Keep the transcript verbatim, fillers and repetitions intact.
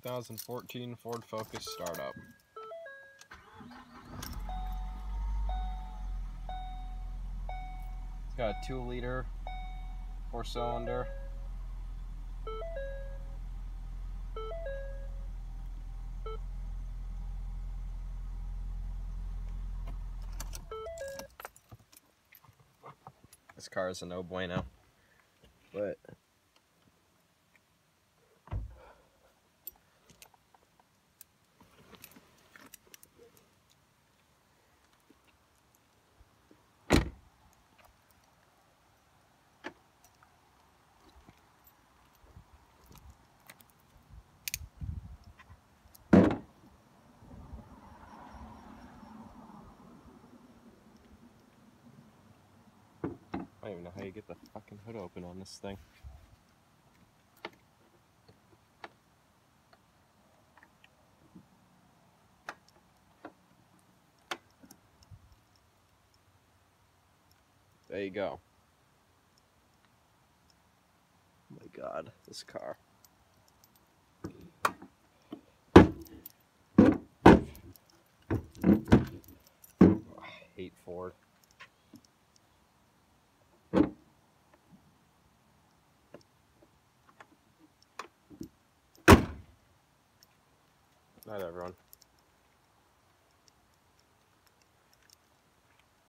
thousand fourteen Ford Focus startup. It's got a two liter, four cylinder. This car is a no bueno, but I don't even know how you get the fucking hood open on this thing. There you go. Oh my god, this car. Oh, I hate Ford. Night, everyone.